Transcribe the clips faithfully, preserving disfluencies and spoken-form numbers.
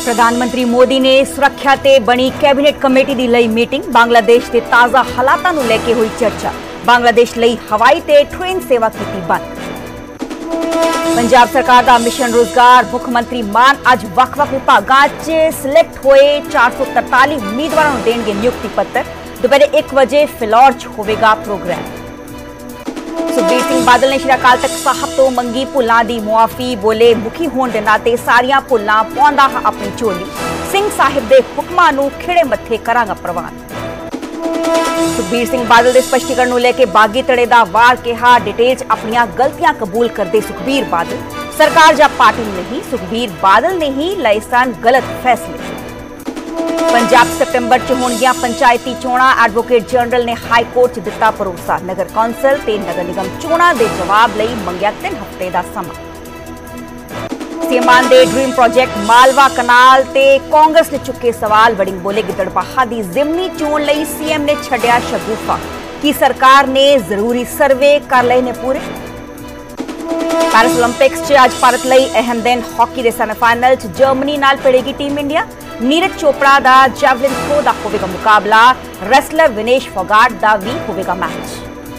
प्रधानमंत्री मोदी ने सुरक्षा ते बनी कैबिनेट कमेटी दी लई मीटिंग। बांग्लादेश के ताज़ा हालातां नूं लैके हुई चर्चा। बांग्लादेश लई हवाई ते ट्रेन सेवा कीती बंद। पंजाब सरकार दा मिशन रोजगार। मुख्यमंत्री मान अज वख-वख विभागां च सिलेक्ट होए चार सौ तरताली उम्मीदवारां नूं देणगे नियुक्ति पत्र। दोपहर एक बजे फिलौर च होवेगा प्रोग्राम। सुखबीर सिंह बादल ने श्री अकाल तख्त साहब तो मंगी भुल्लां दी मुआफी। बोले मुखी होने दे नाते सारियां भुल्लां पाउंदा हां अपनी झोली। सिंह साहिब दे हुक्मां नूं खिड़े मत्थे करांगा प्रवान। सुखबीर सिंह बादल के स्पष्टीकरण को लेकर बागी धड़े दा वार कहा। डिटेल अपनियां गलतियां कबूल करते सुखबीर बादल। सरकार या पार्टी नहीं, सुखबीर बादल ने ही लए सन गलत फैसले। पंजाब सितंबर च होणगियां पंचायती चोणां। एडवोकेट जनरल ने हाई कोर्ट च दिता भरोसा। नगर कौंसल ते नगर निगम चोणां दे जवाब लई मंगिया तीन हफ्ते का समा। सीएमान दे ड्रीम प्रोजेक्ट मालवा कनाल ते कांग्रेस ने चुके सवाल। वड़िंग बोले गिदड़बाहा दी जिमनी चोण लई सीएम ने छड्या शगुफा। की सरकार ने जरूरी सर्वे कर लए ने पूरे। पैरिस ओलंपिक्स च अज भारत लई अहम दिन। हॉकी दे सेमीफाइनल च जर्मनी नाल भिड़ेगी टीम इंडिया। नीरज चोपड़ा दा जैवलिन थ्रो दा होवेगा मुकाबला। रेसलर विनेश फोगाट दा भी होवेगा मैच।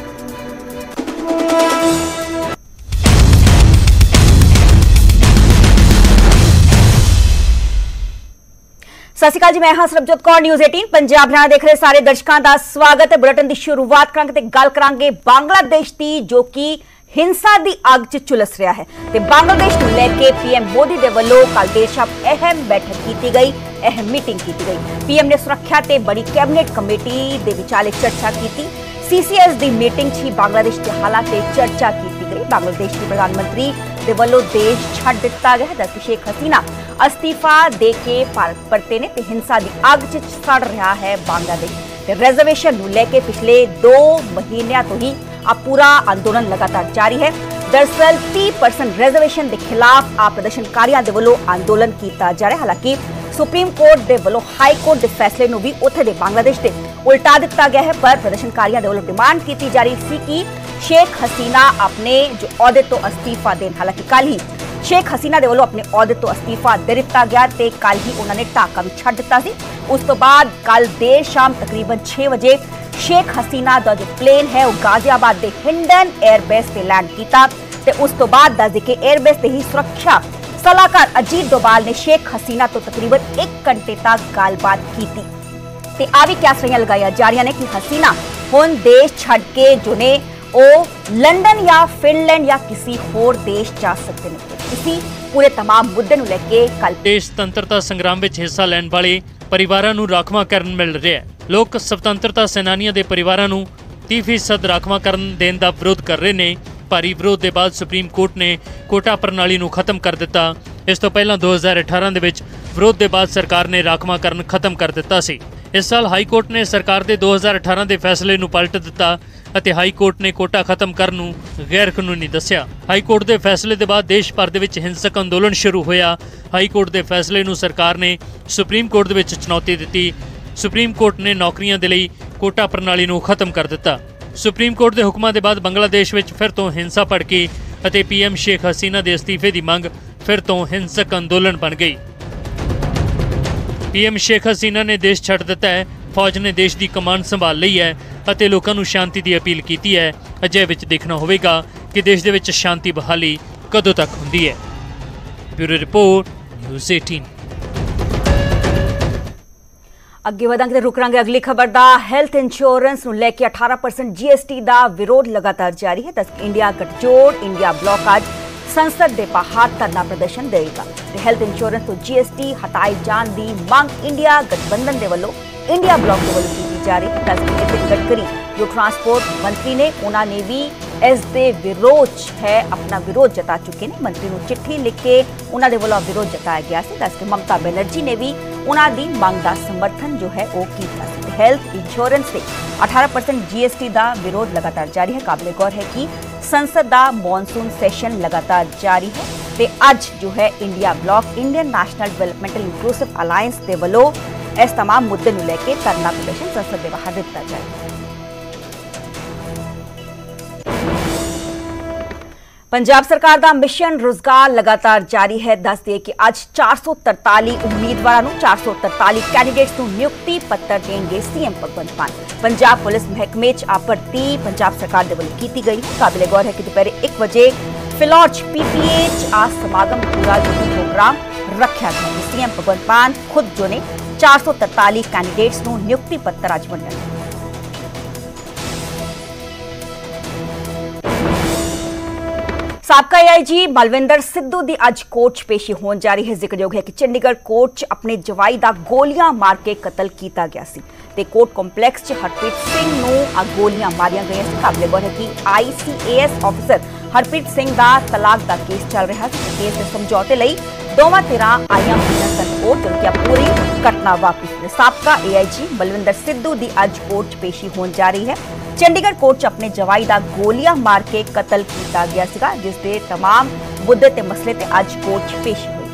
सत श्री अकाल जी, मैं हां सरबजोत कौर। न्यूज़ अठारह पंजाब हरियाणा देख रहे सारे दर्शकों का स्वागत है। बुलेटिन की शुरुआत करांगे ते गल करांगे बांग्लादेश की, जो कि हिंसा की अग च झुलस रहा है। ते बांग्लादेश को लेके पीएम मोदी दे वल्लों कल देर शाम अहम बैठक की गई, अहम मीटिंग की गई। पीएम ने सुरक्षा ते बड़ी कैबिनेट कमेटी दे विचाले चर्चा की। सीसीएस की मीटिंग ही बांग्लादेश के हालात ते चर्चा की गई। बांग्लादेश के प्रधानमंत्री दे वल्लों देश छड्ड दिता गया। दस शेख हसीना अस्तीफा दे के भारत परते ने ते हिंसा की अग च सड़ रहा है बांग्लादेश। रिजर्वेशन नूं लेके पिछले दो महीनों तो ही अब पूरा आंदोलन लगातार जारी है। दरअसल तीस परसेंट रिजर्वेशन के खिलाफ आप प्रदर्शनकारियों के वलों आंदोलन किया जा रहा है। हालांकि सुप्रीम कोर्ट के वलों हाई कोर्ट के फैसले नूं भी उत्थे दे बांग्लादेश से उल्टा दिता गया है। पर प्रदर्शनकारियों के वलों डिमांड की जा रही थी कि शेख हसीना अपने जो अहदे तो अस्तीफा देन। हालांकि कल ही शेख हसीना दे वलों अपने अहदे तो अस्तीफा दे दिता गया ते कल ही उन्होंने ढाका भी छड्ड दिता सी। उस तो बाद कल देर शाम तकरीबन छह बजे शेख हसीना का जो प्लेन है वो गाजियाबाद के हिंडन एयरबेस से लैंड किया ते उस तो बाद दस के एयरबेस से ही सुरक्षा सलाहकार अजीत डोभाल ने शेख हसीना तो तकरीबन एक घंटे तक गलबात की ते आ भी क्यासरियां लगाई जा रही ने कि हसीना हुण देश छड्ड के जो ने ओ लंदन या फिनलैंड या किसी होर देश जा सकते हैं। इसी पूरे तमाम मुद्दे नूं लेके कल देश स्वतंत्रता संग्राम विच हिस्सा लैण वाले परिवारां नूं राखवांकरण मिल रहा है। लोग स्वतंत्रता सेनानियों के परिवारां नूं तीस फीसद राखवांकरण देण दा विरोध कर रहे हैं। भारी विरोध के बाद सुप्रीम कोर्ट ने कोटा प्रणाली नूं खत्म कर दिता। इस तो पहला दो हज़ार अठारह दे विच विरोध के बाद सरकार ने राखवांकरण खत्म कर दिता सी। इस साल हाई कोर्ट ने सरकार के दो हज़ार अठारह के फैसले नूं पलट दिता ਅਤੇ हाई कोर्ट ने कोटा खत्म करन नूं गैर कानूनी दस्सिया। हाई कोर्ट के फैसले के बाद देश भर दे विच हिंसक अंदोलन शुरू होया। हाई कोर्ट के फैसले नूं सरकार ने सुप्रीम कोर्ट दे विच चुनौती दी। सुप्रीम कोर्ट ने नौकरियां दे लई कोटा प्रणाली नूं खत्म कर दिता। सुप्रीम कोर्ट के हुक्मां के बाद बांग्लादेश विच फिर तो हिंसा भड़की ਅਤੇ पीएम शेख हसीना के अस्तीफे की मंग फिर तो हिंसक अंदोलन बन गई। पीएम शेख हसीना ने देश छड्ड दिता है। फौज ने देश की कमान संभाल ली है ਅਤੇ ਲੋਕਾਂ ਨੂੰ शांति की अपील की है। अजय विच देखना होगा कि देश दे विच शांति बहाली कदों तक होंदी है। ब्यूरो रिपोर्ट न्यूज़ अठारह। अगे वधांगे रुक रहांगे अगली खबर दा। हैल्थ इंश्योरेंस नूं लैके अठारह परसेंट जीएसटी का विरोध लगातार जारी है। दस इंडिया गठजोड़ इंडिया ब्लॉक अज संसद के बाहर धरना प्रदर्शन देगा। हैल्थ इंश्योरेंस तो जीएसटी हटाए जाने की मांग इंडिया गठबंधन के वलों इंडिया ब्लॉक के वलों की जा रही है। नितिन गडकरी जो ट्रांसपोर्ट मंत्री ने उन्होंने भी इस दे विरोध है अपना विरोध जता चुके हैं। मंत्री को चिट्ठी लिख के उन्होंने वालों विरोध जताया गया है। दस के ममता बनर्जी ने भी उन्होंने मांग का समर्थन जो है वो किया। हैल्थ इंश्योरेंस से अठारह परसेंट जीएसटी का विरोध लगातार जारी है। काबिले गौर है कि संसद का मॉनसून सैशन लगातार जारी है ते अज जो है India bloc Indian National Developmental Inclusive Alliance के वलों इस तमाम मुद्दे नूं लेके धरना प्रदर्शन संसद के बाहर दिता जाए। पंजाब सरकार का मिशन रोजगार लगातार जारी है। दस दिए कि अज चार सौ तरताली उम्मीदवारों चार सौ तरताली कैंडिडेट्स नियुक्ति पत्र देंगे सीएम भगवंत मान। पंजाब पुलिस महकमे च आ भर्ती पंजाब सरकार के वलों की गई है। काबिले गौर है कि दोपहर एक बजे फिलौर पीपीए च आ समागम पूरा जो प्रोग्राम रखा गया। सीएम भगवंत मान खुद जो ने चार सौ तरताली कैंडिडेट्स नियुक्ति पत्र अज वंडे। साबका एआईजी बलविंदर सिद्धू की अज कोर्ट च पेशी होने जा रही है। जिक्रयोग है कि चंडीगढ़ कोर्ट च अपने जवाई का गोलियां मार के कतल किया गया सी ते कोर्ट कंपलैक्स च हरप्रीत सिंह नूं गोलियां मारिया गई। काबिले गौर है कि आईसीएएस ऑफिसर हरप्रीत सिंह का तलाक का केस चल रहा है। केस के समझौते लई दोवां धिरां आईयां होईयां सन कोर्ट, जबकि पूरी घटना वापस। साबका एआईजी बलविंदर सिद्धू की अज कोर्ट च पेशी होने जा रही है। चंडीगढ़ कोर्ट च अपने जवाई का गोलियां मार के कतल किया गया सीगा, जिसके तमाम मुद्दे ते मसले ते अज कोर्ट च पेशी हुई।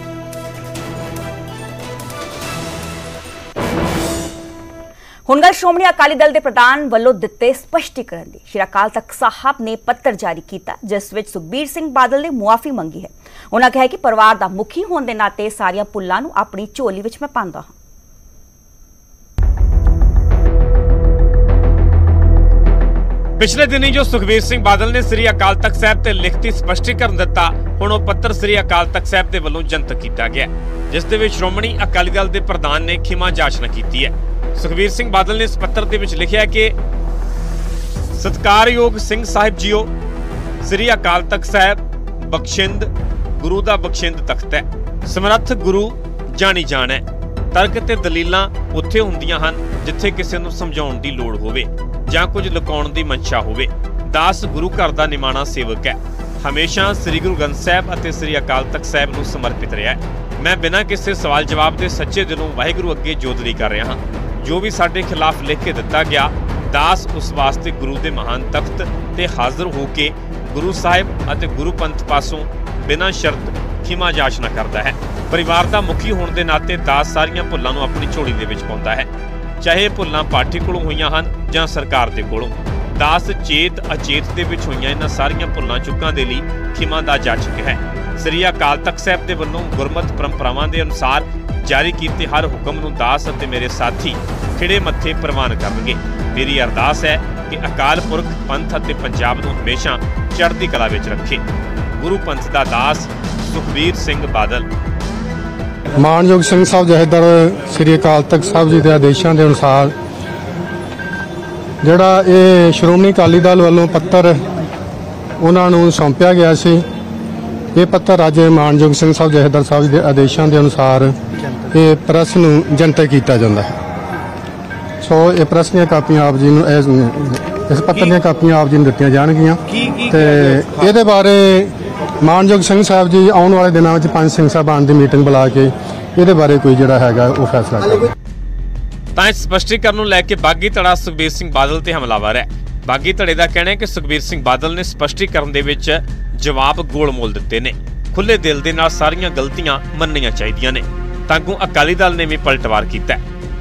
हुण गल श्रोमणी अकाली दल के प्रधान वालों दिते स्पष्टीकरण दी। श्री अकाल तख्त साहब ने पत्र जारी किया, जिस विच सुखबीर सिंह बादल ने मुआफी मंगी है। उन्होंने कहा कि परिवार का मुखी होने के नाते सारियां भुल्लां नूं अपनी झोली विच मैं पांदा हां। पिछले दिनी जो सुखबीर सिंह बादल ने श्री अकाल तख्त साहब ते लिखती स्पष्टीकरण दिता, हुण ओह पत्र श्री अकाल तख्त साहब दे वल्लों जनतक किया गया, जिस दे विच श्रोमणी अकाली दल के प्रधान ने खिमा जाचना की है। सुखबीर सिंह बादल ने इस पत्र दे विच लिखिया कि सत्कारयोग सिंह साहिब जीओ, श्री अकाल तख्त साहब बख्शिंद गुरु दा बख्शिंद तख्त है। समर्थ गुरु जानी जान है। तर्क ते दलीलां उत्थे हुंदियां हन जिथे किसी नूं समझाउण दी लोड़ होवे ਜਾਂ ਕੁਝ ਲੁਕਾਉਣ ਦੀ ਮਨਸ਼ਾ ਹੋਵੇ। ਦਾਸ ਗੁਰੂ ਘਰ ਦਾ ਨਿਮਾਣਾ ਸੇਵਕ ਹੈ। ਹਮੇਸ਼ਾ ਸ੍ਰੀ ਗੁਰੂ ਗ੍ਰੰਥ ਸਾਹਿਬ ਅਤੇ ਸ੍ਰੀ ਅਕਾਲ ਤਖਤ ਸਾਹਿਬ ਨੂੰ ਸਮਰਪਿਤ ਰਿਹਾ। ਮੈਂ ਬਿਨਾਂ ਕਿਸੇ ਸਵਾਲ ਜਵਾਬ ਦੇ ਸੱਚੇ ਦਿਲੋਂ ਵਾਹਿਗੁਰੂ ਅੱਗੇ ਜੋਦਰੀ ਕਰ ਰਿਹਾ ਹਾਂ। ਜੋ ਵੀ ਸਾਡੇ ਖਿਲਾਫ ਲਿਖ ਕੇ ਦਿੱਤਾ ਗਿਆ, ਦਾਸ ਉਸ ਵਾਸਤੇ ਗੁਰੂ ਦੇ ਮਹਾਨ ਤਖਤ ਤੇ ਹਾਜ਼ਰ ਹੋ ਕੇ ਗੁਰੂ ਸਾਹਿਬ ਅਤੇ ਗੁਰੂ ਪੰਥ ਪਾਸੋਂ ਬਿਨਾਂ ਸ਼ਰਤ ਖਿਮਾ ਜਾਚਨਾ ਕਰਦਾ ਹੈ। ਪਰਿਵਾਰ ਦਾ ਮੁਖੀ ਹੋਣ ਦੇ ਨਾਤੇ ਦਾਸ ਸਾਰੀਆਂ ਭੁੱਲਾਂ ਨੂੰ ਆਪਣੀ ਝੋਲੀ ਦੇ ਵਿੱਚ ਪਾਉਂਦਾ ਹੈ, ਚਾਹੇ ਭੁੱਲਾਂ ਪਾਰਟੀ ਕੋਲੋਂ ਹੋਈਆਂ ਹਨ ਜਾਂ ਸਰਕਾਰ ਦੇ ਕੋਲੋਂ। ਦਾਸ ਚੇਤ ਅਚੇਤ ਦੇ ਵਿੱਚ ਹੋਈਆਂ ਇਹਨਾਂ ਸਾਰੀਆਂ ਭੁੱਲਾਂ ਚੁੱਕਾਂ ਦੇ ਲਈ ਖਿਮਾ ਦਾ ਜਾਚਕ ਹੈ। ਸ੍ਰੀ ਅਕਾਲ ਤਖਤ ਸਾਹਿਬ ਦੇ ਵੱਲੋਂ ਗੁਰਮਤਿ ਪਰੰਪਰਾਵਾਂ ਦੇ ਅਨੁਸਾਰ ਜਾਰੀ ਕੀਤੇ ਹਰ ਹੁਕਮ ਨੂੰ ਦਾਸ ਅਤੇ ਮੇਰੇ ਸਾਥੀ ਖਿੜੇ ਮੱਥੇ ਪ੍ਰਵਾਨ ਕਰਨਗੇ। ਮੇਰੀ ਅਰਦਾਸ ਹੈ ਕਿ ਅਕਾਲ ਪੁਰਖ ਪੰਥ ਅਤੇ ਪੰਜਾਬ ਨੂੰ ਹਮੇਸ਼ਾ ਚੜ੍ਹਦੀ ਕਲਾ ਵਿੱਚ ਰੱਖੇ। ਗੁਰੂ ਪੰਥ ਦਾ ਦਾਸ ਸੁਖਬੀਰ ਸਿੰਘ ਬਾਦਲ। ਮਾਨਯੋਗ ਸਿੰਘ ਸਾਹਿਬ ਜਥੇਦਾਰ ਸ੍ਰੀ ਅਕਾਲ ਤਖਤ ਸਾਹਿਬ ਜੀ ਦੇ ਆਦੇਸ਼ਾਂ ਦੇ ਅਨੁਸਾਰ ਜਿਹੜਾ ਇਹ ਸ਼੍ਰੋਮਣੀ ਅਕਾਲੀ ਦਲ ਵੱਲੋਂ ਪੱਤਰ ਉਹਨਾਂ ਨੂੰ ਸੌਂਪਿਆ ਗਿਆ ਸੀ, ਇਹ ਪੱਤਰ ਅੱਜ ਮਾਨਯੋਗ ਸਿੰਘ ਸਾਹਿਬ ਜਥੇਦਾਰ ਸਾਹਿਬ ਦੇ ਆਦੇਸ਼ਾਂ ਦੇ ਅਨੁਸਾਰ ਇਹ ਪ੍ਰੈਸ ਨੂੰ ਜਨਤਕ ਕੀਤਾ ਜਾਂਦਾ ਹੈ। ਸੋ ਇਹ ਪ੍ਰੈਸ ਦੀਆਂ ਕਾਪੀਆਂ ਆਪ ਜੀ ਨੂੰ ਇਸ ਪੱਤਰ ਦੀਆਂ ਕਾਪੀਆਂ ਆਪ ਜੀ ਨੂੰ ਦਿੱਤੀਆਂ ਜਾਣਗੀਆਂ ਤੇ ਇਹਦੇ ਬਾਰੇ ਮਾਨਯੋਗ ਸਿੰਘ ਸਾਹਿਬ ਜੀ ਆਉਣ ਵਾਲੇ ਦਿਨਾਂ ਵਿੱਚ ਪੰਜ ਸਿੰਘ ਸਾਹਿਬਾਨ ਦੀ ਮੀਟਿੰਗ ਬੁਲਾ ਕੇ ਇਹਦੇ ਬਾਰੇ ਕੋਈ ਜਿਹੜਾ ਹੈਗਾ ਉਹ ਫੈਸਲਾ ਕਰੇਗਾ। ਤਾਂ ਇਸ ਸਪਸ਼ਟੀਕਰਨ ਨੂੰ ਲੈ ਕੇ ਬਾਗੀ ਧੜਾ ਸੁਖਬੀਰ ਸਿੰਘ ਬਾਦਲ ਤੇ ਹਮਲਾਵਰ ਹੈ। ਬਾਗੀ ਧੜੇ ਦਾ ਕਹਿਣਾ ਹੈ ਕਿ ਸੁਖਬੀਰ ਸਿੰਘ ਬਾਦਲ ਨੇ ਸਪਸ਼ਟੀਕਰਨ ਦੇ ਵਿੱਚ ਜਵਾਬ ਗੋਲ-ਮੋਲ ਦਿੱਤੇ ਨੇ। ਖੁੱਲੇ ਦਿਲ ਦੇ ਨਾਲ ਸਾਰੀਆਂ ਗਲਤੀਆਂ ਮੰਨਣੀਆਂ ਚਾਹੀਦੀਆਂ ਨੇ। ਤਾਂ ਕਿ ਅਕਾਲੀ ਦਲ ਨੇ ਵੀ ਪਲਟਵਾਰ ਕੀਤਾ।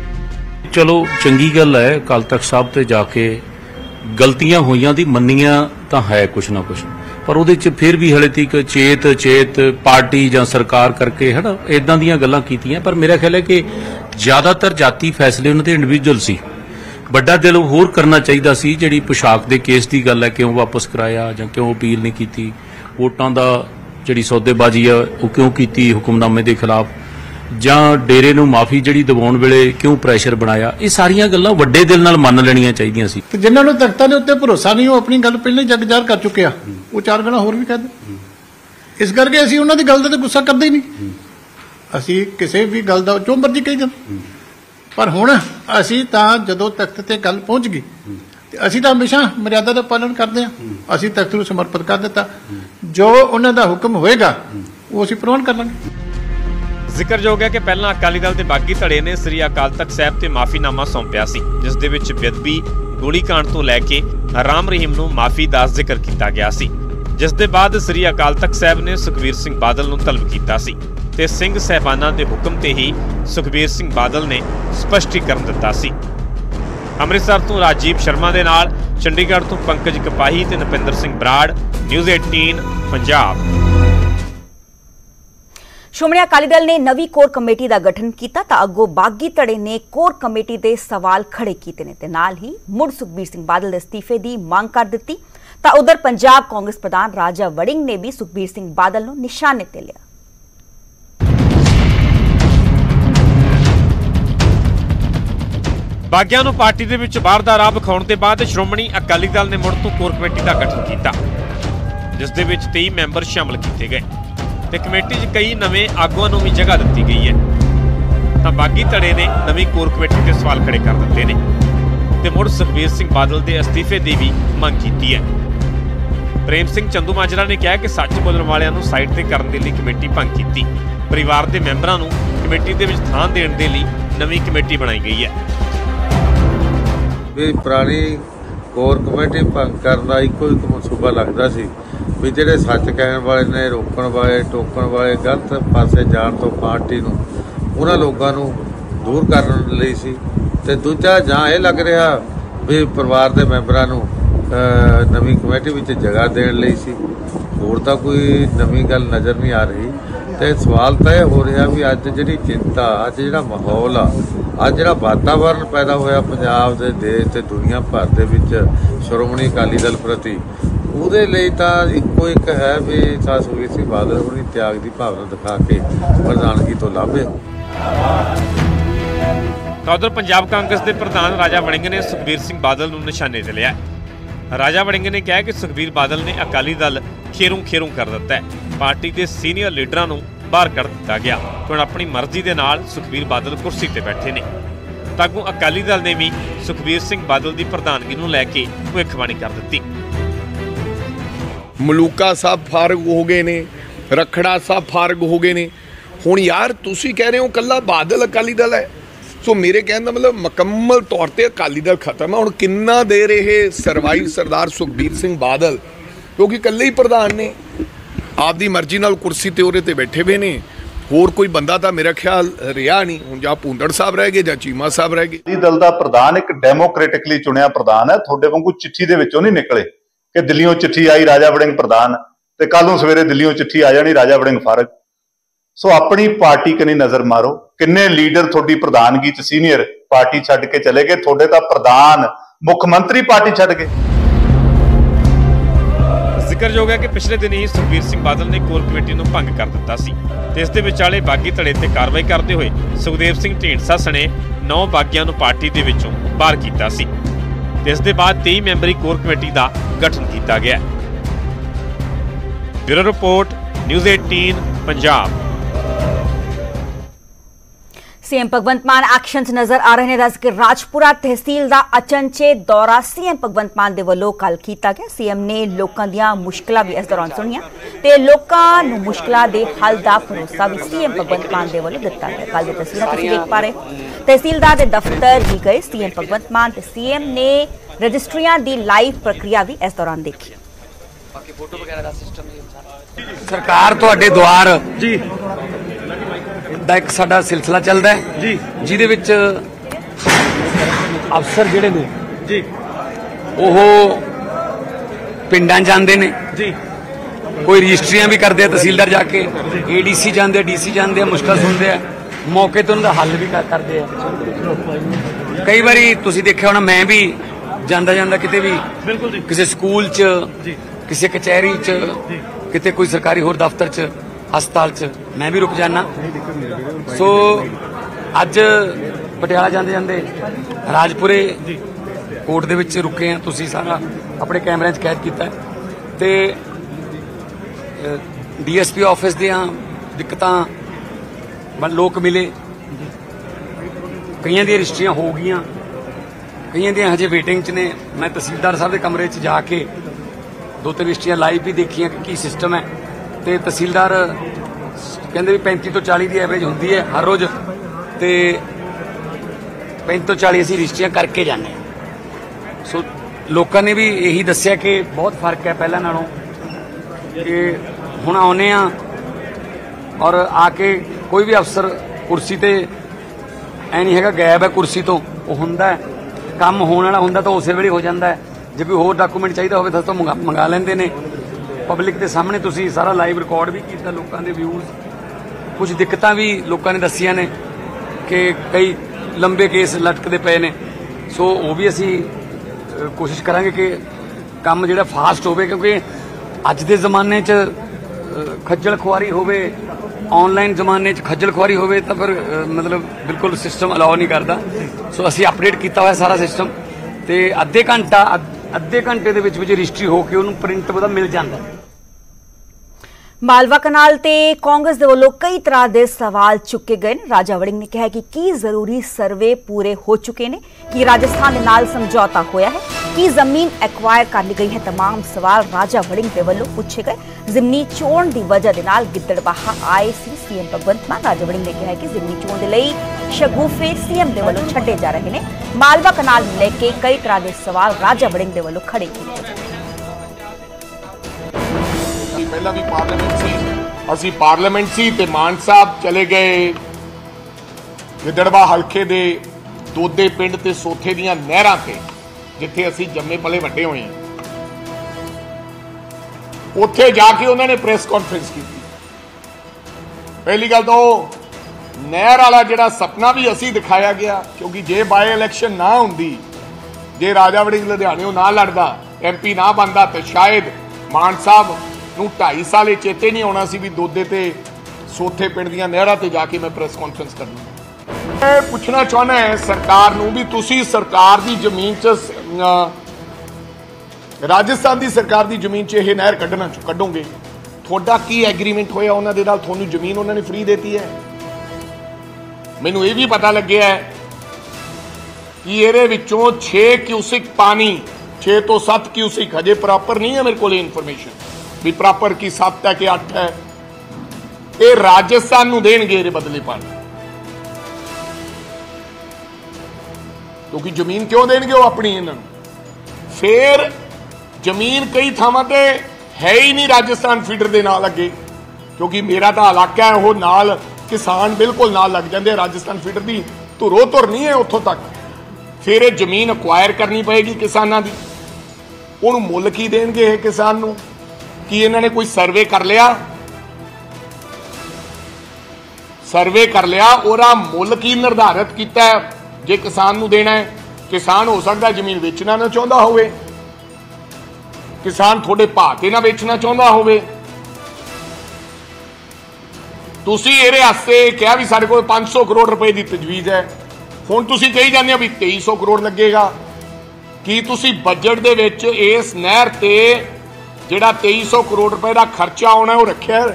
ਚਲੋ ਚੰਗੀ ਗੱਲ ਹੈ, ਅਕਾਲ ਤਖਤ ਸਾਹਿਬ ਤੇ ਜਾ ਕੇ ਗਲਤੀਆਂ ਹੋਈਆਂ ਦੀ ਮੰਨੀਆਂ ਤਾਂ ਹੈ ਕੁਛ ਨਾ ਕੁਛ, ਪਰ ਉਹਦੇ ਚ ਫਿਰ ਵੀ ਹਲੇ ਤੱਕ ਚੇਤ ਚੇਤ ਪਾਰਟੀ ਜਾਂ ਸਰਕਾਰ ਕਰਕੇ ਹੈ ਨਾ ਇਦਾਂ ਦੀਆਂ ਗੱਲਾਂ ਕੀਤੀਆਂ। ਪਰ ਮੇਰਾ ਖਿਆਲ ਹੈ ਕਿ ਜ਼ਿਆਦਾਤਰ ਜਾਤੀ ਫੈਸਲੇ ਉਹਨਾਂ ਦੇ ਇੰਡੀਵਿਜੂਅਲ ਸੀ। ਵੱਡਾ ਦਿਲ ਹੋਰ ਕਰਨਾ ਚਾਹੀਦਾ ਸੀ। ਜਿਹੜੀ ਪੁਸ਼ਾਕ ਦੇ ਕੇਸ ਦੀ ਗੱਲ ਹੈ, ਕਿਉਂ ਵਾਪਸ ਕਰਾਇਆ ਜਾਂ ਕਿਉਂ ਅਪੀਲ ਨਹੀਂ ਕੀਤੀ, ਵੋਟਾਂ ਦਾ ਜਿਹੜੀ ਸੌਦੇਬਾਜ਼ੀ ਆ ਉਹ ਕਿਉਂ ਕੀਤੀ ਹੁਕਮਨਾਮੇ ਦੇ ਖਿਲਾਫ, ਜਾਂ ਡੇਰੇ ਨੂੰ ਮਾਫੀ ਜਿਹੜੀ ਦਿਵਾਉਣ ਵੇਲੇ ਕਿਉਂ ਪ੍ਰੈਸ਼ਰ ਬਣਾਇਆ, ਇਹ ਸਾਰੀਆਂ ਗੱਲਾਂ ਵੱਡੇ ਦਿਲ ਨਾਲ ਮੰਨ ਲੈਣੀਆਂ ਚਾਹੀਦੀਆਂ ਸੀ। ਤੇ ਜਿਨ੍ਹਾਂ ਨੂੰ ਤਖਤਾਂ ਦੇ ਉੱਤੇ ਭਰੋਸਾ ਨਹੀਂ, ਉਹ ਆਪਣੀ ਗੱਲ ਪਹਿਲਾਂ ਹੀ ਜਗ ਜ਼ਾਹਰ ਕਰ ਚੁੱਕੇ ਆ। ਉਹ ਚਾਰ ਗੱਲਾਂ ਹੋਰ ਵੀ ਕਹਿੰਦੇ। ਇਸ ਕਰਕੇ ਅਸੀਂ ਉਹਨਾਂ ਦੀ ਗੱਲ ਦਾ ਗੁੱਸਾ ਕਰਦੇ ਹੀ ਨਹੀਂ। ਅਸੀਂ ਕਿਸੇ ਵੀ ਗੱਲ ਦਾ ਜੋ ਮਰਜ਼ੀ ਕਹੀ ਜਾਣ, ਪਰ ਹੁਣ ਅਸੀਂ ਤਾਂ ਜਦੋਂ ਤਖਤ ਤੇ ਗੱਲ ਪਹੁੰਚ ਗਈ ਤੇ ਅਸੀਂ ਤਾਂ ਹਮੇਸ਼ਾ ਮਰਿਆਦਾ ਦਾ ਪਾਲਣ ਕਰਦੇ ਹਾਂ। ਅਸੀਂ ਤਖਤ ਨੂੰ ਸਮਰਪਿਤ ਕਰ ਦਿੱਤਾ। ਜੋ ਉਹਨਾਂ ਦਾ ਹੁਕਮ ਹੋਏਗਾ ਉਹ ਅਸੀਂ ਪ੍ਰਵਾਨ ਕਰ ਲਾਂਗੇ। ਜ਼ਿਕਰਯੋਗ ਹੈ ਕਿ ਪਹਿਲਾਂ ਅਕਾਲੀ ਦਲ ਦੇ ਬਾਗੀ ਧੜੇ ਨੇ ਸ੍ਰੀ ਅਕਾਲ ਤਖਤ ਸਾਹਿਬ ਤੇ ਮਾਫੀਨਾਮਾ ਸੌਂਪਿਆ ਸੀ, ਜਿਸ ਦੇ ਵਿੱਚ ਬੇਅਦਬੀ, ਗੋਲੀकांड ਤੋਂ ਲੈ ਕੇ ਰਾਮ ਰਹੀਮ ਨੂੰ ਮਾਫੀ ਦਾ ਜ਼ਿਕਰ ਕੀਤਾ ਗਿਆ ਸੀ, ਜਿਸ ਦੇ ਬਾਅਦ ਸ੍ਰੀ ਅਕਾਲ ਤਖਤ ਸਾਹਿਬ ਨੇ ਸੁਖਬੀਰ ਸਿੰਘ ਬਾਦਲ ਨੂੰ ਤਲਬ ਕੀਤਾ ਸੀ ਤੇ ਸਿੰਘ ਸਾਹਿਬਾਨਾਂ ਦੇ ਹੁਕਮ ਤੇ ਹੀ ਸੁਖਬੀਰ ਸਿੰਘ ਬਾਦਲ ਨੇ ਸਪਸ਼ਟੀਕਰਨ ਦਿੱਤਾ ਸੀ। ਅੰਮ੍ਰਿਤਸਰ ਤੋਂ ਰਾਜੀਵ ਸ਼ਰਮਾ ਦੇ ਨਾਲ ਚੰਡੀਗੜ੍ਹ ਤੋਂ ਪੰਕਜ ਕਪਾਹੀ ਤੇ ਨਪਿੰਦਰ ਸਿੰਘ ਬਰਾੜ, ਨਿਊਜ਼ ਅਠਾਰਾਂ ਪੰਜਾਬ। ਸ਼੍ਰੋਮਣੀ ਅਕਾਲੀ ਦਲ ਨੇ ਨਵੀਂ ਕੋਰ ਕਮੇਟੀ ਦਾ ਗਠਨ ਕੀਤਾ ਤਾਂ ਅੱਗੋਂ ਬਾਗੀ ਧੜੇ ਨੇ ਕੋਰ ਕਮੇਟੀ ਦੇ ਸਵਾਲ ਖੜੇ ਕੀਤੇ ਨੇ ਤੇ ਨਾਲ ਹੀ ਮੁੜ ਸੁਖਬੀਰ ਸਿੰਘ ਬਾਦਲ ਦੇ ਅਸਤੀਫੇ ਦੀ ਮੰਗ ਕਰ ਦਿੱਤੀ ਤਾਂ ਉਧਰ ਪੰਜਾਬ ਕਾਂਗਰਸ ਪ੍ਰਧਾਨ ਰਾਜਾ ਵੜਿੰਗ ਨੇ ਵੀ ਸੁਖਬੀਰ ਸਿੰਘ ਬਾਦਲ ਨੂੰ ਨਿਸ਼ਾਨੇ ਤੇ ਲਿਆ। ਬਾਗੀਆਂ ਨੂੰ ਪਾਰਟੀ ਦੇ ਵਿੱਚ ਬਾਹਰ ਦਾ ਰਾਹ ਵਿਖਾਉਣ ਦੇ ਬਾਅਦ ਸ਼੍ਰੋਮਣੀ ਅਕਾਲੀ ਦਲ ਨੇ ਮੁੜ ਤੋਂ ਕੋਰ ਕਮੇਟੀ ਦਾ ਗਠਨ ਕੀਤਾ, ਜਿਸ ਦੇ ਵਿੱਚ ਤੇਈ ਮੈਂਬਰ ਸ਼ਾਮਲ ਕੀਤੇ ਗਏ ਤੇ ਕਮੇਟੀ 'ਚ ਕਈ ਨਵੇਂ ਆਗੂਆਂ ਨੂੰ ਵੀ ਜਗ੍ਹਾ ਦਿੱਤੀ ਗਈ ਹੈ। ਤਾਂ ਬਾਗੀ ਧੜੇ ਨੇ ਨਵੀਂ ਕੋਰ ਕਮੇਟੀ ਤੇ ਸਵਾਲ ਖੜੇ ਕਰ ਦਿੱਤੇ ਨੇ ਤੇ ਮੁੜ ਸੁਖਬੀਰ ਸਿੰਘ ਬਾਦਲ ਦੇ ਅਸਤੀਫੇ ਦੀ ਵੀ ਮੰਗ ਕੀਤੀ ਹੈ। ਪ੍ਰੇਮ ਸਿੰਘ ਚੰਦੂਮਾਜਰਾ ਨੇ ਕਿਹਾ ਕਿ ਸੱਚ ਬੋਲਣ ਵਾਲਿਆਂ ਨੂੰ ਸਾਈਡ ਤੇ ਕਰਨ ਦੇ ਲਈ ਕਮੇਟੀ ਭੰਗ ਕੀਤੀ। ਪਰਿਵਾਰ ਦੇ ਮੈਂਬਰਾਂ ਨੂੰ ਕਮੇਟੀ ਦੇ ਵਿੱਚ ਥਾਂ ਦੇਣ ਦੇ ਲਈ ਨਵੀਂ ਕਮੇਟੀ ਬਣਾਈ ਗਈ ਹੈ। ਵੀ ਪੁਰਾਣੀ ਕੋਰ ਕਮੇਟੀ ਭੰਗ ਕਰਨ ਦਾ ਇੱਕੋ ਇੱਕ ਮਨਸੂਬਾ ਲੱਗਦਾ ਸੀ ਵੀ ਜਿਹੜੇ ਸੱਚ ਕਹਿਣ ਵਾਲੇ ਨੇ, ਰੋਕਣ ਵਾਲੇ, ਟੋਕਣ ਵਾਲੇ, ਗਲਤ ਪਾਸੇ ਜਾਣ ਤੋਂ ਪਾਰਟੀ ਨੂੰ, ਉਹਨਾਂ ਲੋਕਾਂ ਨੂੰ ਦੂਰ ਕਰਨ ਲਈ ਸੀ। ਤੇ ਦੂਜਾ ਜਾਂ ਇਹ ਲੱਗ ਰਿਹਾ ਵੀ ਪਰਿਵਾਰ ਦੇ ਮੈਂਬਰਾਂ ਨੂੰ ਨਵੀਂ ਕਮੇਟੀ ਵਿੱਚ ਜਗ੍ਹਾ ਦੇਣ ਲਈ ਸੀ। ਹੋਰ ਤਾਂ ਕੋਈ ਨਵੀਂ ਗੱਲ ਨਜ਼ਰ ਨਹੀਂ ਆ ਰਹੀ। ਤੇ ਸਵਾਲ ਤਾਂ ਇਹ ਹੋ ਰਿਹਾ ਵੀ ਅੱਜ ਜਿਹੜੀ ਚਿੰਤਾ, ਅੱਜ ਜਿਹੜਾ ਮਾਹੌਲ ਆ, ਅੱਜ ਜਿਹੜਾ ਵਾਤਾਵਰਨ ਪੈਦਾ ਹੋਇਆ ਪੰਜਾਬ ਦੇ, ਦੇਸ਼ ਤੇ ਦੁਨੀਆ ਭਰ ਦੇ ਵਿੱਚ ਸ਼੍ਰੋਮਣੀ ਅਕਾਲੀ ਦਲ ਪ੍ਰਤੀ, ਉਹਦੇ ਲਈ ਤਾਂ ਇੱਕੋ ਇੱਕ ਹੈ ਵੀ ਸੁਖਬੀਰ ਸਿੰਘ ਬਾਦਲ ਆਪਣੀ ਤਿਆਗ ਦੀ ਭਾਵਨਾ ਦਿਖਾ ਕੇ ਪ੍ਰਧਾਨਗੀ ਤੋਂ ਲਾਭੇ। ਤਾਂ ਉਧਰ ਪੰਜਾਬ ਕਾਂਗਰਸ ਦੇ ਪ੍ਰਧਾਨ ਰਾਜਾ ਵੜਿੰਗ ਨੇ ਸੁਖਬੀਰ ਸਿੰਘ ਬਾਦਲ ਨੂੰ ਨਿਸ਼ਾਨੇ ਤੇ ਲਿਆ। ਰਾਜਾ ਵੜਿੰਗ ਨੇ ਕਿਹਾ ਕਿ ਸੁਖਬੀਰ ਬਾਦਲ ਨੇ ਅਕਾਲੀ ਦਲ ਖੇਰੂ ਖੇਰੂ ਕਰ ਦਿੱਤਾ ਹੈ। ਪਾਰਟੀ ਦੇ ਸੀਨੀਅਰ ਲੀਡਰਾਂ ਨੂੰ ਬਾਹਰ ਕੱਢ ਦਿੱਤਾ ਗਿਆ। ਹੁਣ ਆਪਣੀ ਮਰਜ਼ੀ ਦੇ ਨਾਲ ਸੁਖਬੀਰ ਬਾਦਲ ਕੁਰਸੀ ਤੇ ਬੈਠੇ ਨੇ। ਤਾਂ ਅੱਗੋਂ ਅਕਾਲੀ ਦਲ ਨੇ ਵੀ ਸੁਖਬੀਰ ਸਿੰਘ ਬਾਦਲ ਦੀ ਪ੍ਰਧਾਨਗੀ ਨੂੰ ਲੈ ਕੇ ਭਵਿੱਖਬਾਣੀ ਕਰ ਦਿੱਤੀ। ਮਲੂਕਾ ਸਾਹਿਬ ਫਾਰਗ ਹੋ ਗਏ ਨੇ, ਰਖੜਾ ਸਾਹਿਬ ਫਾਰਗ ਹੋ ਗਏ ਨੇ। ਹੁਣ ਯਾਰ ਤੁਸੀਂ ਕਹਿ ਰਹੇ ਹੋ ਕੱਲਾ ਬਾਦਲ ਅਕਾਲੀ ਦਲ ਹੈ, ਸੋ ਮੇਰੇ ਕਹਿਣ ਦਾ ਮਤਲਬ ਮੁਕੰਮਲ ਤੌਰ ਤੇ ਅਕਾਲੀ ਦਲ ਖਤਮ ਹੈ। ਹੁਣ ਕਿੰਨਾ ਦੇਰ ਇਹ ਸਰਵਾਈਵ ਸਰਦਾਰ ਸੁਖਬੀਰ ਸਿੰਘ ਬਾਦਲ, ਕਿਉਂਕਿ ਇਕੱਲੇ ਹੀ ਪ੍ਰਧਾਨ ਨੇ, ਆਪਦੀ ਮਰਜ਼ੀ ਨਾਲ ਕੁਰਸੀ ਤੇ ਉਹਦੇ ਤੇ ਬੈਠੇ ਹੋਏ ਨੇ। ਹੋਰ ਕੋਈ ਬੰਦਾ ਤਾਂ ਮੇਰਾ ਖਿਆਲ ਰਿਹਾ ਨਹੀਂ। ਹੁਣ ਜਾਂ ਭੂੰਦੜ ਸਾਹਿਬ ਰਹਿ ਗਏ ਜਾਂ ਚੀਮਾ ਸਾਹਿਬ ਰਹਿ ਗਏ। ਅਕਾਲੀ ਦਲ ਦਾ ਪ੍ਰਧਾਨ ਇੱਕ ਡੈਮੋਕ੍ਰੈਟਿਕਲੀ ਚੁਣਿਆ ਪ੍ਰਧਾਨ ਹੈ। ਤੁਹਾਡੇ ਵਾਂਗੂ ਚਿੱਠੀ ਦੇ ਵਿੱਚੋਂ ਨਹੀਂ ਨਿਕਲੇ ਕਿ ਦਿੱਲੀੋਂ ਚਿੱਠੀ ਆਈ ਰਾਜਾ ਵੜਿੰਗ ਪ੍ਰਧਾਨ ਤੇ ਕੱਲ ਨੂੰ ਸਵੇਰੇ ਦਿੱਲੀੋਂ ਚਿੱਠੀ ਆ ਜਾਣੀ ਰਾਜਾ ਵੜਿੰਗ ਫਾਰਗ। ਸੋ ਆਪਣੀ ਪਾਰਟੀ ਕਨੀ ਨਜ਼ਰ ਮਾਰੋ। ਕਿੰਨੇ ਲੀਡਰ ਤੁਹਾਡੀ ਪ੍ਰਧਾਨਗੀ ਚ ਸੀਨੀਅਰ ਪਾਰਟੀ ਛੱਡ ਕੇ ਚਲੇ ਗਏ। ਤੁਹਾਡੇ ਤਾਂ ਪ੍ਰਧਾਨ ਮੁੱਖ ਮੰਤਰੀ ਪਾਰਟੀ ਛੱਡ ਗਏ। ਜ਼ਿਕਰਯੋਗ ਹੈ ਕਿ ਪਿਛਲੇ ਦਿਨ ਹੀ ਸੁਖਬੀਰ ਸਿੰਘ ਬਾਦਲ ਨੇ ਕੋਰ ਕਮੇਟੀ ਨੂੰ ਭੰਗ ਕਰ ਦਿੱਤਾ ਸੀ ਤੇ ਇਸ ਦੇ ਵਿਚਾਲੇ ਬਾਗੀ ਧੜੇ ਤੇ ਕਾਰਵਾਈ ਕਰਦੇ ਹੋਏ ਸੁਖਦੇਵ ਸਿੰਘ ਢੀਂਡਸਾ ਸਣੇ ਨੌ ਬਾਗੀਆਂ ਨੂੰ ਪਾਰਟੀ ਦੇ ਵਿੱਚੋਂ ਬਾਹਰ ਕੀਤਾ ਸੀ ਤੇ ਇਸ ਦੇ ਬਾਅਦ ਤੇਈ ਮੈਂਬਰੀ ਕੋਰ ਕਮੇਟੀ ਦਾ ਗਠਨ ਕੀਤਾ ਗਿਆ। ਬਿਊਰੋ ਰਿਪੋਰਟ, ਨਿਊਜ਼ ਅਠਾਰਾਂ ਪੰਜਾਬ। सीएम भगवंत मान एक्शन च नजर आ रहे हैं। दस कि राजपुरा तहसील का अचनचे दौरा सीएम भगवंत मान दे वल्लों कल किया गया। सीएम ने लोगों दी मुश्किलां भी इस दौरान सुनिया ते लोकां नूं मुश्किलां दे हल दा भरोसा भी सीएम भगवंत मान दे वल्लों दिता गया। कल दी तस्वीरां तुसीं देख पा रहे, तहसीलदार दे दफ्तर भी गए सीएम भगवंत मान ते सीएम ने रजिस्ट्रियां दी लाइव प्रक्रिया भी इस दौरान देखी। बाकी फोटो वगैरह दा सिस्टम सरकार तुहाडे द्वार जी ਦਾ ਇੱਕ ਸਾਡਾ ਸਿਲਸਿਲਾ ਚੱਲਦਾ ਹੈ ਜੀ, ਜਿਹਦੇ ਵਿੱਚ ਅਫਸਰ ਜਿਹੜੇ ਨੇ ਜੀ ਉਹ ਪਿੰਡਾਂ ਜਾਂਦੇ ਨੇ ਜੀ, ਕੋਈ ਰਜਿਸਟਰੀਆਂ ਵੀ ਕਰਦੇ ਆ, ਤਹਿਸੀਲਦਾਰ ਜਾ ਕੇ ਏਡੀਸੀ ਜਾਂਦੇ ਆ, ਡੀਸੀ ਜਾਂਦੇ ਆ, ਮੁਸ਼ਕਲ ਸੁਣਦੇ ਆ, ਮੌਕੇ ਤੇ ਉਹਨਾਂ ਦਾ ਹੱਲ ਵੀ ਕਰਦੇ ਆ। ਕਈ ਵਾਰੀ ਤੁਸੀਂ ਦੇਖਿਆ ਹੋਣਾ, ਮੈਂ ਵੀ ਜਾਂਦਾ ਜਾਂਦਾ ਕਿਤੇ ਵੀ ਕਿਸੇ ਸਕੂਲ 'ਚ, ਕਿਸੇ ਕਚਹਿਰੀ 'ਚ, ਕਿਤੇ ਕੋਈ ਸਰਕਾਰੀ ਹੋਰ ਦਫ਼ਤਰ 'ਚ, ਹਸਪਤਾਲ 'ਚ ਮੈਂ ਵੀ ਰੁਕ ਜਾਣਾ। ਸੋ ਅੱਜ ਪਟਿਆਲਾ ਜਾਂਦੇ ਜਾਂਦੇ ਰਾਜਪੁਰੇ ਕੋਰਟ ਦੇ ਵਿੱਚ ਰੁਕੇ ਆ। ਤੁਸੀਂ ਸਾਰਾ ਆਪਣੇ ਕੈਮਰਿਆਂ 'ਚ ਕੈਦ ਕੀਤਾ ਤੇ ਡੀਐਸਪੀ ਆਫਿਸ ਦੀਆਂ ਦਿੱਕਤਾਂ ਲੋਕ ਮਿਲੇ, ਕਈਆਂ ਦੀਆਂ ਰਜਿਸਟਰੀਆਂ ਹੋ ਗਈਆਂ, ਕਈਆਂ ਦੀਆਂ ਹਜੇ ਵੇਟਿੰਗ 'ਚ ਨੇ। ਮੈਂ ਤਹਿਸੀਲਦਾਰ ਸਾਹਿਬ ਦੇ ਕਮਰੇ 'ਚ ਜਾ ਕੇ ਦੋ ਤਿੰਨ ਰਜਿਸਟਰੀਆਂ ਲਾਈਵ ਵੀ ਦੇਖੀਆਂ ਕਿ ਕੀ ਸਿਸਟਮ ਹੈ ਤੇ ਤਹਿਸੀਲਦਾਰ ਕਹਿੰਦੇ ਵੀ ਪੈਂਤੀ ਤੋਂ ਚਾਲੀ ਦੀ ਐਵਰੇਜ ਹੁੰਦੀ ਹੈ ਹਰ ਰੋਜ਼ ਤੇ ਪੈਂਤੀ ਤੋਂ ਚਾਲੀ ਅਸੀਂ ਰਜਿਸਟਰੀਆਂ ਕਰਕੇ ਜਾਂਦੇ ਹਾਂ। ਸੋ ਲੋਕਾਂ ਨੇ ਵੀ ਇਹੀ ਦੱਸਿਆ ਕਿ ਬਹੁਤ ਫਰਕ ਹੈ ਪਹਿਲਾਂ ਨਾਲੋਂ, ਕਿ ਹੁਣ ਆਉਂਦੇ ਆ ਔਰ ਆ ਕੇ ਕੋਈ ਵੀ ਅਫਸਰ ਕੁਰਸੀ ਤੇ ਐ ਨਹੀਂ ਹੈਗਾ ਗਾਇਬ ਹੈ ਕੁਰਸੀ ਤੋਂ, ਉਹ ਹੁੰਦਾ ਕੰਮ ਹੋਣ ਵਾਲਾ ਹੁੰਦਾ ਤਾਂ ਉਸੇ ਵੇਲੇ ਹੋ ਜਾਂਦਾ ਹੈ। ਜੇ ਕੋਈ ਹੋਰ ਡਾਕੂਮੈਂਟ ਚਾਹੀਦਾ ਹੋਵੇ ਤਾਂ ਤੋਂ ਮੰਗਾ ਮੰਗਾ ਲੈਂਦੇ ਨੇ। ਪਬਲਿਕ ਦੇ ਸਾਹਮਣੇ ਤੁਸੀਂ ਸਾਰਾ ਲਾਈਵ ਰਿਕਾਰਡ ਵੀ ਕੀਤਾ, ਲੋਕਾਂ ਦੇ ਵਿਊਜ਼, ਕੁਝ ਦਿੱਕਤਾਂ ਵੀ ਲੋਕਾਂ ਨੇ ਦੱਸੀਆਂ ਨੇ ਕਿ ਕਈ ਲੰਬੇ ਕੇਸ ਲਟਕਦੇ ਪਏ ਨੇ। ਸੋ ਉਹ ਵੀ ਅਸੀਂ ਕੋਸ਼ਿਸ਼ ਕਰਾਂਗੇ ਕਿ ਕੰਮ ਜਿਹੜਾ ਫਾਸਟ ਹੋਵੇ, ਕਿਉਂਕਿ ਅੱਜ ਦੇ ਜ਼ਮਾਨੇ 'ਚ ਖੱਜਲ ਖੁਆਰੀ ਹੋਵੇ, ਆਨਲਾਈਨ ਜ਼ਮਾਨੇ 'ਚ ਖੱਜਲ ਖੁਆਰੀ ਹੋਵੇ ਤਾਂ ਫਿਰ ਮਤਲਬ ਬਿਲਕੁਲ ਸਿਸਟਮ ਅਲਾਉ ਨਹੀਂ ਕਰਦਾ। ਸੋ ਅਸੀਂ ਅਪਡੇਟ ਕੀਤਾ ਹੋਇਆ ਸਾਰਾ ਸਿਸਟਮ, ਤੇ ਅੱਧੇ ਘੰਟਾ ਅੱਧੇ ਘੰਟੇ ਦੇ ਵਿੱਚ ਵਿੱਚ ਰਜਿਸਟਰੀ ਹੋ ਕੇ ਉਹਨੂੰ ਪ੍ਰਿੰਟ ਉਹਦਾ ਮਿਲ ਜਾਂਦਾ। ਮਾਲਵਾ ਕਨਾਲ ਤੇ ਕਾਂਗਰਸ ਦੇ ਵੱਲੋਂ ਕਈ ਤਰ੍ਹਾਂ ਦੇ ਸਵਾਲ ਚੁੱਕੇ ਗਏ ਨੇ। ਰਾਜਾ ਵੜਿੰਗ ਨੇ ਕਿਹਾ ਕਿ ਕੀ ਜ਼ਰੂਰੀ ਸਰਵੇ ਪੂਰੇ ਹੋ ਚੁੱਕੇ ਨੇ, ਕਿ ਰਾਜਸਥਾਨ ਦੇ ਨਾਲ ਸਮਝੌਤਾ ਹੋਇਆ ਹੈ, ਕਿ ਜ਼ਮੀਨ ਐਕਵਾਇਰ ਕਰ ਲਈ ਗਈ ਹੈ। तमाम ਸਵਾਲ ਰਾਜਾ ਵੜਿੰਗ ਦੇ ਵੱਲੋਂ ਪੁੱਛੇ ਗਏ। ਜ਼ਿਮਨੀ ਚੋਣ ਦੀ ਵਜ੍ਹਾ ਦੇ ਨਾਲ ਗਿੱਦੜਬਾਹਾ ਆਏ ਸੀ ਸੀਐਮ ਭਗਵੰਤ ਮਾਨ। ਰਾਜਾ ਵੜਿੰਗ ਨੇ ਕਿਹਾ ਕਿ ਜ਼ਿਮਨੀ ਚੋਣ ਦੇ ਲਈ ਸ਼ਗੂਫੇ ਸੀਐਮ ਦੇ ਵੱਲੋਂ ਛੱਡੇ ਜਾ ਰਹੇ ਨੇ। ਮਾਲਵਾ ਕਨਾਲ ਨੂੰ ਲੈ ਕੇ ਕਈ ਤਰ੍ਹਾਂ ਦੇ ਸਵਾਲ ਰਾਜਾ ਵੜਿੰਗ ਦੇ ਵੱਲੋਂ ਖੜੇ ਕੀਤੇ। ਪਹਿਲਾਂ ਵੀ ਪਾਰਲੀਮੈਂਟ ਸੀ, ਅਸੀਂ ਪਾਰਲੀਮੈਂਟ ਸੀ ਤੇ ਮਾਨ ਸਾਹਿਬ ਚਲੇ ਗਏ ਗਿੱਦੜਵਾ ਹਲਕੇ ਦੇ ਦੋਦੇ ਪਿੰਡ ਤੇ ਸੋਥੇ ਦੀਆਂ ਨਹਿਰਾਂ ਤੇ, ਜਿੱਥੇ ਅਸੀਂ ਜੰਮੇ ਪਲੇ ਵੱਡੇ ਹੋਏ ਹਾਂ। ਉੱਥੇ ਜਾ ਕੇ ਉਹਨਾਂ ਨੇ ਪ੍ਰੈਸ ਕਾਨਫਰੰਸ ਕੀਤੀ। ਪਹਿਲੀ ਗੱਲ ਤਾਂ ਉਹ ਨਹਿਰ ਵਾਲਾ ਜਿਹੜਾ ਸੁਪਨਾ ਵੀ ਅਸੀਂ ਦਿਖਾਇਆ ਗਿਆ, ਕਿਉਂਕਿ ਜੇ ਬਾਈ ਇਲੈਕਸ਼ਨ ਨਾ ਹੁੰਦੀ, ਜੇ ਰਾਜਾ ਵੜਿੰਗ ਲੁਧਿਆਣਿਓਂ ਨਾ ਲੜਦਾ, ਐਮਪੀ ਨਾ ਬਣਦਾ, ਤੇ ਸ਼ਾਇਦ ਮਾਨ ਸਾਹਿਬ ਨੂੰ ਢਾਈ ਸਾਲ ਇਹ ਚੇਤੇ ਨਹੀਂ ਆਉਣਾ ਸੀ ਵੀ ਦੋਦੇ ਤੇ ਸੋਥੇ ਪਿੰਡ ਦੀਆਂ ਨਹਿਰਾਂ ਤੇ ਜਾ ਕੇ ਮੈਂ ਪ੍ਰੈਸ ਕਾਨਫਰੰਸ ਕਰਨੀ। ਮੈਂ ਪੁੱਛਣਾ ਚਾਹੁੰਦਾ ਹੈ ਸਰਕਾਰ ਨੂੰ ਵੀ ਤੁਸੀਂ ਸਰਕਾਰ ਦੀ ਜ਼ਮੀਨ 'ਚ, ਰਾਜਸਥਾਨ ਦੀ ਸਰਕਾਰ ਦੀ ਜ਼ਮੀਨ 'ਚ ਇਹ ਨਹਿਰ ਕੱਢਣਾ ਕੱਢੋਗੇ, ਤੁਹਾਡਾ ਕੀ ਐਗਰੀਮੈਂਟ ਹੋਇਆ ਉਹਨਾਂ ਦੇ ਨਾਲ? ਤੁਹਾਨੂੰ ਜ਼ਮੀਨ ਉਹਨਾਂ ਨੇ ਫ੍ਰੀ ਦੇਤੀ ਹੈ? ਮੈਨੂੰ ਇਹ ਵੀ ਪਤਾ ਲੱਗਿਆ ਹੈ ਕਿ ਇਹਦੇ ਵਿੱਚੋਂ ਛੇ ਕਿਊਸਿਕ ਪਾਣੀ, ਛੇ ਤੋਂ ਸੱਤ ਕਿਊਸਿਕ, ਹਜੇ ਪ੍ਰੋਪਰ ਨਹੀਂ ਹੈ ਮੇਰੇ ਕੋਲ ਇਨਫੋਰਮੇਸ਼ਨ ਵੀ ਪ੍ਰੋਪਰ ਕੀ ਸੱਤ ਹੈ ਕਿ ਅੱਠ ਹੈ, ਇਹ ਰਾਜਸਥਾਨ ਨੂੰ ਦੇਣਗੇ ਇਹਦੇ ਬਦਲੇ ਪਾਣੀ। ਕਿਉਂਕਿ ਜ਼ਮੀਨ ਕਿਉਂ ਦੇਣਗੇ ਉਹ ਆਪਣੀ ਇਹਨਾਂ ਨੂੰ? ਫਿਰ ਜ਼ਮੀਨ ਕਈ ਥਾਵਾਂ ਤੇ ਹੈ ਹੀ ਨਹੀਂ ਰਾਜਸਥਾਨ ਫੀਡਰ ਦੇ ਨਾਲ ਅੱਗੇ, ਕਿਉਂਕਿ ਮੇਰਾ ਤਾਂ ਇਲਾਕਾ ਹੈ, ਉਹ ਨਾਲ ਕਿਸਾਨ ਬਿਲਕੁਲ ਨਾਲ ਲੱਗ ਜਾਂਦੇ ਆ। ਰਾਜਸਥਾਨ ਫੀਡਰ ਦੀ ਧੁਰੋ ਧੁਰ ਨਹੀਂ ਹੈ ਉੱਥੋਂ ਤੱਕ। ਫਿਰ ਇਹ ਜ਼ਮੀਨ ਅਕਵਾਇਰ ਕਰਨੀ ਪਏਗੀ ਕਿਸਾਨਾਂ ਦੀ। ਉਹਨੂੰ ਮੁੱਲ ਕੀ ਦੇਣਗੇ ਇਹ ਕਿਸਾਨ ਨੂੰ? ਕੀ ਇਹਨਾਂ ਨੇ ਕੋਈ ਸਰਵੇ ਕਰ ਲਿਆ? ਸਰਵੇ ਕਰ ਲਿਆ, ਉਹਦਾ ਮੁੱਲ ਕੀ ਨਿਰਧਾਰਿਤ ਕੀਤਾ ਹੈ? ਜੇ ਕਿਸਾਨ ਨੂੰ ਦੇਣਾ ਹੈ, ਕਿਸਾਨ ਹੋ ਸਕਦਾ ਜ਼ਮੀਨ ਵੇਚਣਾ ਨਾ ਚਾਹੁੰਦਾ ਹੋਵੇ, ਕਿਸਾਨ ਤੁਹਾਡੇ ਭਾਅ ਤੇ ਨਾ ਵੇਚਣਾ ਚਾਹੁੰਦਾ ਹੋਵੇ। ਤੁਸੀਂ ਇਹਦੇ ਵਾਸਤੇ ਕਿਹਾ ਵੀ ਸਾਡੇ ਕੋਲ ਪੰਜ ਸੌ ਕਰੋੜ ਰੁਪਏ ਦੀ ਤਜਵੀਜ਼ ਹੈ, ਹੁਣ ਤੁਸੀਂ ਕਹੀ ਜਾਂਦੇ ਹੋ ਵੀ ਤੇਈ ਸੌ ਕਰੋੜ ਲੱਗੇਗਾ। ਕੀ ਤੁਸੀਂ ਬਜਟ ਦੇ ਵਿੱਚ ਇਸ ਨਹਿਰ ਤੇ ਜਿਹੜਾ ਤੇਈ ਸੌ ਕਰੋੜ ਰੁਪਏ ਦਾ ਖਰਚਾ ਆਉਣਾ ਉਹ ਰੱਖਿਆ?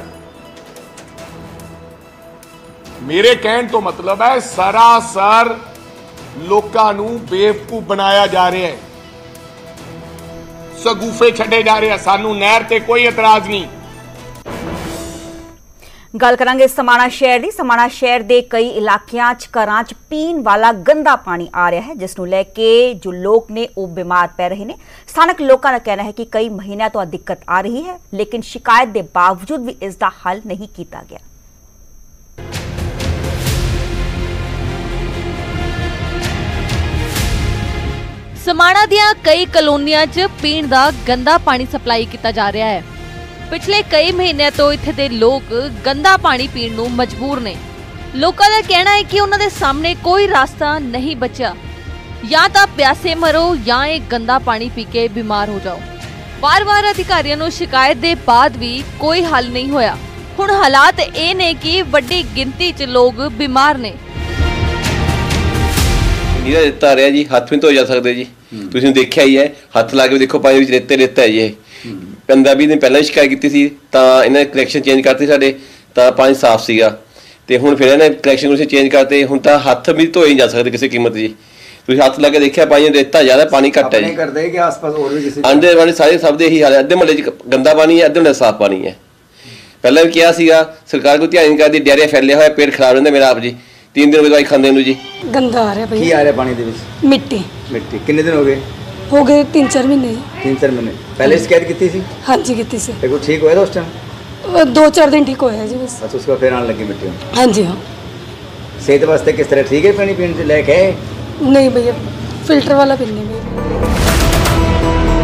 ਮੇਰੇ ਕਹਿਣ ਤੋਂ ਮਤਲਬ ਹੈ ਸਰਾਸਰ ਲੋਕਾਂ ਨੂੰ ਬੇਵਕੂਫ ਬਣਾਇਆ ਜਾ ਰਿਹਾ ਹੈ, ਸਗੂਫੇ ਛੱਡੇ ਜਾ ਰਹੇ ਆ। ਸਾਨੂੰ ਨਹਿਰ ਤੇ ਕੋਈ ਇਤਰਾਜ਼ ਨਹੀਂ। ਗੱਲ ਕਰਾਂਗੇ ਸਮਾਣਾ ਸ਼ਹਿਰ ਦੀ। ਸਮਾਣਾ ਸ਼ਹਿਰ ਦੇ ਕਈ ਇਲਾਕਿਆਂ 'ਚ ਘਰਾਂ 'ਚ ਪੀਣ ਵਾਲਾ ਗੰਦਾ ਪਾਣੀ ਆ ਰਿਹਾ ਹੈ, ਜਿਸ ਨੂੰ ਲੈ ਕੇ ਜੋ ਲੋਕ ਨੇ ਉਹ ਬਿਮਾਰ ਪੈ ਰਹੇ ਨੇ। ਸਥਾਨਕ ਲੋਕਾਂ ਦਾ ਕਹਿਣਾ ਹੈ ਕਿ ਕਈ ਮਹੀਨਿਆਂ ਤੋਂ ਦਿੱਕਤ ਆ ਰਹੀ ਹੈ, ਲੇਕਿਨ ਸ਼ਿਕਾਇਤ ਦੇ ਬਾਵਜੂਦ ਵੀ ਇਸ ਦਾ ਹੱਲ ਨਹੀਂ ਕੀਤਾ ਗਿਆ। ਸਮਾਣਾ ਦੀਆਂ ਕਈ ਕਲੋਨੀਆਂ 'ਚ ਪੀਣ ਦਾ ਗੰਦਾ ਪਾਣੀ ਸਪਲਾਈ ਕੀਤਾ ਜਾ ਰਿਹਾ ਹੈ। ਪਿਛਲੇ ਕਈ ਮਹੀਨਿਆਂ ਤੋਂ ਇੱਥੇ ਦੇ ਲੋਕ ਗੰਦਾ ਪਾਣੀ ਪੀਣ ਨੂੰ ਮਜਬੂਰ ਨੇ। ਲੋਕਾਂ ਦਾ ਕਹਿਣਾ ਹੈ ਕਿ ਉਹਨਾਂ ਦੇ ਸਾਹਮਣੇ ਕੋਈ ਰਸਤਾ ਨਹੀਂ ਬਚਿਆ, ਜਾਂ ਤਾਂ ਪਿਆਸੇ ਮਰੋ ਜਾਂ ਇਹ ਗੰਦਾ ਪਾਣੀ ਪੀ ਕੇ ਬਿਮਾਰ ਹੋ ਜਾਓ। ਵਾਰ-ਵਾਰ ਅਧਿਕਾਰੀਆਂ ਨੂੰ ਸ਼ਿਕਾਇਤ ਦੇ ਬਾਅਦ ਵੀ ਕੋਈ ਹੱਲ ਨਹੀਂ ਹੋਇਆ। ਹੁਣ ਹਾਲਾਤ ਇਹ ਨੇ ਕਿ ਵੱਡੀ ਗਿਣਤੀ 'ਚ ਲੋਕ ਬਿਮਾਰ ਨੇ। ਨੀਰਾ ਰੇਤਾ ਆ ਰਿਹਾ ਜੀ, ਹੱਥ ਵੀ ਧੋਏ ਜਾ ਸਕਦੇ ਜੀ। ਤੁਸੀਂ ਦੇਖਿਆ ਹੀ ਹੈ, ਹੱਥ ਲਾ ਕੇ ਦੇਖੋ ਪਾਣੀ ਵਿੱਚ ਰੇਤੇ ਰੇਤਾ ਹੈ ਜੀ। ਇਹ ਪੰਦਰਾਂ ਵੀਹ ਦਿਨ ਪਹਿਲਾਂ ਸ਼ਿਕਾਇਤ ਕੀਤੀ ਸੀ ਤਾਂ ਇਹਨਾਂ ਨੇ ਕਨੈਕਸ਼ਨ ਚੇਂਜ ਕਰਤੇ ਸਾਡੇ, ਤਾਂ ਪਾਣੀ ਸਾਫ਼ ਸੀਗਾ। ਤੇ ਹੁਣ ਫਿਰ ਇਹਨੇ ਕਨੈਕਸ਼ਨ ਕੁਛ ਚੇਂਜ ਕਰਤੇ, ਹੁਣ ਤਾਂ ਹੱਥ ਵੀ ਧੋਏ ਨਹੀਂ ਜਾ ਸਕਦੇ ਕਿਸੇ ਕੀਮਤ ਜੀ। ਤੁਸੀਂ ਹੱਥ ਲਾ ਕੇ ਦੇਖਿਆ ਪਾਣੀ ਰੇਤਾ ਜ਼ਿਆਦਾ, ਪਾਣੀ ਘੱਟ ਹੈ ਜੀ। ਕਰਦੇ ਕਿ ਆਸ-ਪਾਸ ਹੋਰ ਵੀ ਕਿਸੇ ਆਂਡੇ ਵਾਲੇ ਸਾਰੇ ਸਭ ਦੇ ਇਹੀ ਹਾਲ ਹੈ। ਅੱਧੇ ਮਹੱਲੇ 'ਚ ਗੰਦਾ ਪਾਣੀ ਹੈ, ਅੱਧੇ ਮਹੱਲੇ ਸਾਫ਼ ਪਾਣੀ ਹੈ। ਪਹਿਲਾਂ ਵੀ ਕਿਹਾ ਸੀਗਾ, ਸਰਕਾਰ ਕੋਈ ਧਿਆਨ ਨਹੀਂ ਕਰਦੀ। ਡਾਇਰੀਆ ਫੈਲਿਆ ਹੋਇਆ, ਪੇਟ ਖਰਾਬ ਰਹਿੰਦਾ ਮੇਰਾ ਆਪ ਜੀ। तीन दिन हो गए दवाई खाने ਨੂੰ जी। गंदा आ रहा है भैया। आ रहा है पानी दे विच मिट्टी मिट्टी कितने दिन हो गए? हो गए तीन चार महीने। तीन चार महीने पहले शिकायत की थी? हाँ जी की थी। फिर ठीक हुआ था उस टाइम? दो चार दिन ठीक होया जी बस। अच्छा उसके बाद फिर आने लगी मिट्टी? हाँ जी हाँ। सेहत वास्ते किस तरह ठीक है पानी पीने से लायक है? नहीं भैया फिल्टर वाला पीने में।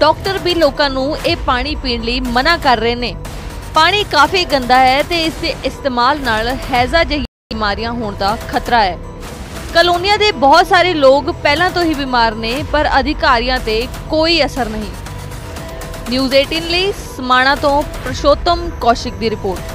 ਡਾਕਟਰ ਵੀ ਲੋਕਾਂ ਨੂੰ ਇਹ ਪਾਣੀ ਪੀਣ ਲਈ ਮਨਾ ਕਰ ਰਹੇ ਨੇ। ਪਾਣੀ ਕਾਫੀ ਗੰਦਾ ਹੈ ਤੇ ਇਸ ਦੇ ਇਸਤੇਮਾਲ ਨਾਲ ਹੈਜ਼ਾ ਜਿਹੀ ਬਿਮਾਰੀਆਂ ਹੋਣ ਦਾ ਖਤਰਾ ਹੈ। ਕਲੋਨੀਆਂ ਦੇ ਬਹੁਤ ਸਾਰੇ ਲੋਕ ਪਹਿਲਾਂ ਤੋਂ ਹੀ ਬਿਮਾਰ ਨੇ, ਪਰ ਅਧਿਕਾਰੀਆਂ ਤੇ ਕੋਈ ਅਸਰ ਨਹੀਂ। ਨਿਊਜ਼ ਅਠਾਰਾਂ ਲਈ ਸਮਾਣਾ ਤੋਂ ਪ੍ਰਸ਼ੋਤਮ ਕੌਸ਼ਿਕ ਦੀ ਰਿਪੋਰਟ।